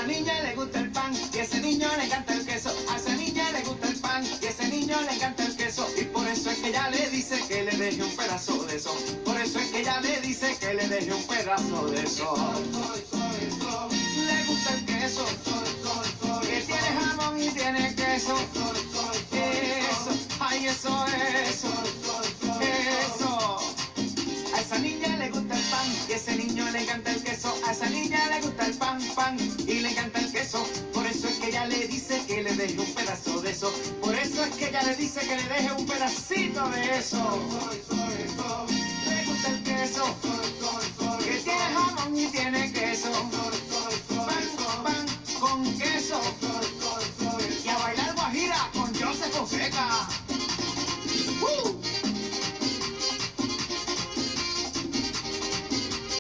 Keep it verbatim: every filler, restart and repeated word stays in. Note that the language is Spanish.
niña le gusta el pan y a ese niño le encanta el queso. A esa niña le gusta el pan y a ese niño le encanta el queso. Y por eso es que ella le dice que le deje un pedazo de eso. Por eso es que ella le dice que le deje un pedazo de eso. Le gusta el queso, que tiene jamón y tiene queso. Eso, ay, eso, eso, eso. A esa niña le gusta el pan y a ese niño le encanta el queso. A esa niña le gusta el pan, pan y le encanta el queso. Por eso es que ella le dice que le deje un pedazo de eso. Por eso es que ella le dice que le deje un pedacito de eso. Le gusta el queso.